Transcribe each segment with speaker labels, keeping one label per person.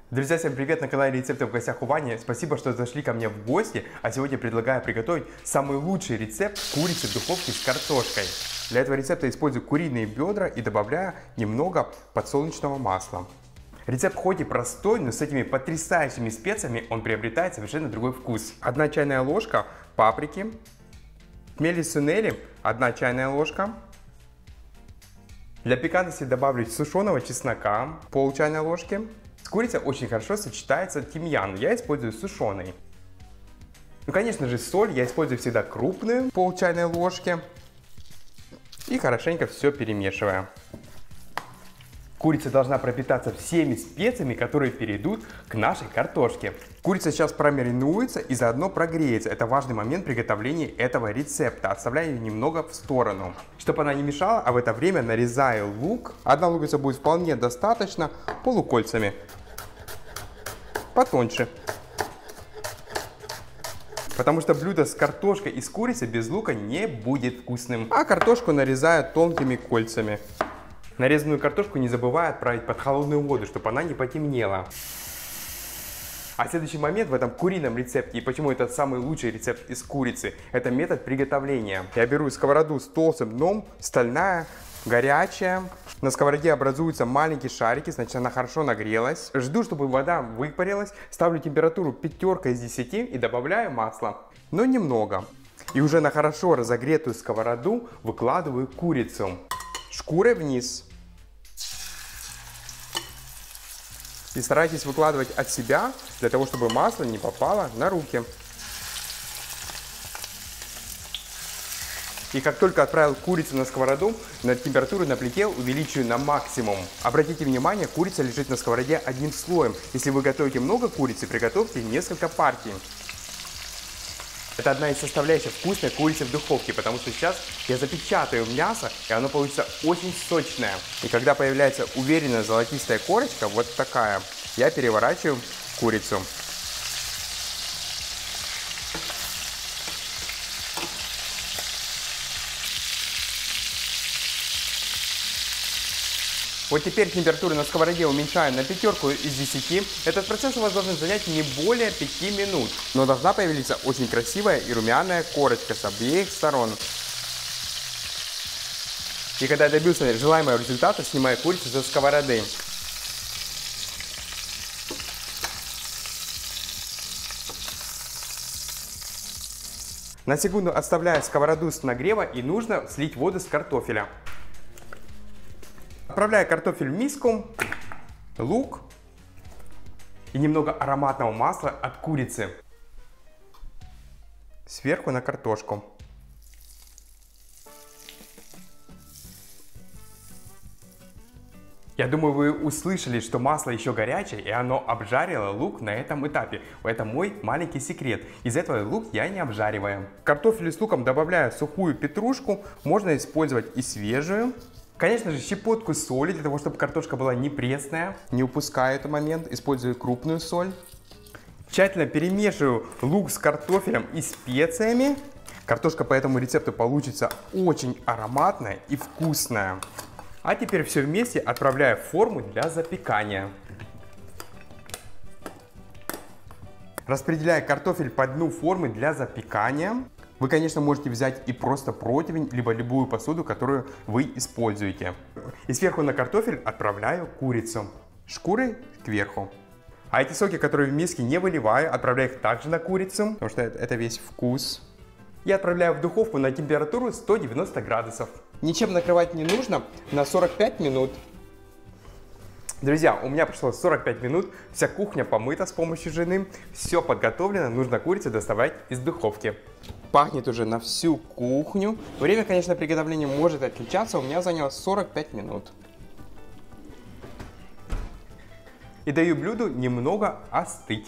Speaker 1: Друзья, всем привет! На канале Рецепты в гостях у Вани. Спасибо, что зашли ко мне в гости. А сегодня предлагаю приготовить самый лучший рецепт курицы в духовке с картошкой. Для этого рецепта использую куриные бедра и добавляю немного подсолнечного масла. Рецепт хоть и простой, но с этими потрясающими специями он приобретает совершенно другой вкус. 1 чайная ложка паприки, хмели сунели 1 чайная ложка. Для пикантности добавлю сушеного чеснока пол чайной ложки. С курицей очень хорошо сочетается тимьян, я использую сушеный. Ну, конечно же, соль я использую всегда крупную, пол чайной ложки. И хорошенько все перемешиваю. Курица должна пропитаться всеми специями, которые перейдут к нашей картошке. Курица сейчас промаринуется и заодно прогреется. Это важный момент приготовления этого рецепта. Отставляю ее немного в сторону, чтобы она не мешала, а в это время нарезаю лук. 1 луковица будет вполне достаточно, полукольцами. Потоньше. Потому что блюдо с картошкой и с курицей без лука не будет вкусным. А картошку нарезаю тонкими кольцами. Нарезанную картошку не забывай отправить под холодную воду, чтобы она не потемнела. А следующий момент в этом курином рецепте, и почему это самый лучший рецепт из курицы, это метод приготовления. Я беру сковороду с толстым дном, стальная, горячая. На сковороде образуются маленькие шарики, значит она хорошо нагрелась. Жду, чтобы вода выпарилась, ставлю температуру 5 из 10 и добавляю масло, но немного. И уже на хорошо разогретую сковороду выкладываю курицу. Шкурой вниз. И старайтесь выкладывать от себя, для того, чтобы масло не попало на руки. И как только отправил курицу на сковороду, на температуру на плите увеличиваю на максимум. Обратите внимание, курица лежит на сковороде одним слоем. Если вы готовите много курицы, приготовьте несколько партий. Это одна из составляющих вкусной курицы в духовке, потому что сейчас я запечатаю мясо, и оно получится очень сочное. И когда появляется уверенная золотистая корочка, вот такая, я переворачиваю курицу. Вот теперь температуру на сковороде уменьшаю на 5 из 10. Этот процесс у вас должен занять не более 5 минут. Но должна появиться очень красивая и румяная корочка с обеих сторон. И когда я добился желаемого результата, снимаю курицу со сковороды. На секунду отставляю сковороду с нагрева, и нужно слить воду с картофеля. Отправляю картофель в миску, лук и немного ароматного масла от курицы. Сверху на картошку. Я думаю, вы услышали, что масло еще горячее, и оно обжарило лук на этом этапе. Это мой маленький секрет. Из этого лук я не обжариваю. К картофелю с луком добавляю сухую петрушку. Можно использовать и свежую. Конечно же, щепотку соли, для того, чтобы картошка была не пресная. Не упускаю этот момент, использую крупную соль. Тщательно перемешиваю лук с картофелем и специями. Картошка по этому рецепту получится очень ароматная и вкусная. А теперь все вместе отправляю в форму для запекания. Распределяю картофель по дну формы для запекания. Вы, конечно, можете взять и просто противень, либо любую посуду, которую вы используете. И сверху на картофель отправляю курицу, шкурой кверху. А эти соки, которые в миске, не выливаю, отправляю их также на курицу, потому что это весь вкус. И отправляю в духовку на температуру 190 градусов. Ничем накрывать не нужно, на 45 минут. Друзья, у меня прошло 45 минут, вся кухня помыта с помощью жены, все подготовлено, нужно курицу доставать из духовки. Пахнет уже на всю кухню. Время, конечно, приготовления может отличаться, у меня заняло 45 минут. И даю блюду немного остыть.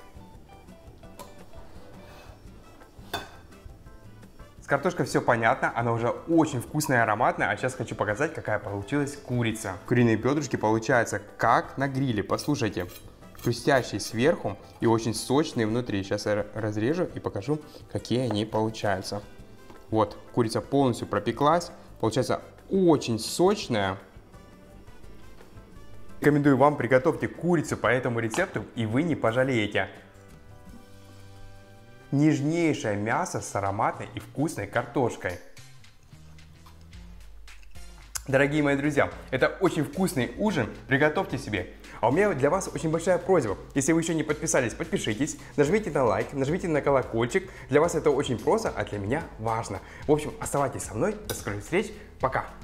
Speaker 1: С картошкой все понятно, она уже очень вкусная и ароматная, а сейчас хочу показать, какая получилась курица. Куриные бедрышки получаются как на гриле, послушайте. Хрустящие сверху и очень сочные внутри. Сейчас я разрежу и покажу, какие они получаются. Вот, курица полностью пропеклась. Получается очень сочная. Рекомендую вам, приготовьте курицу по этому рецепту, и вы не пожалеете. Нежнейшее мясо с ароматной и вкусной картошкой. Дорогие мои друзья, это очень вкусный ужин, приготовьте себе. А у меня для вас очень большая просьба. Если вы еще не подписались, подпишитесь, нажмите на лайк, нажмите на колокольчик. Для вас это очень просто, а для меня важно. В общем, оставайтесь со мной. До скорых встреч. Пока.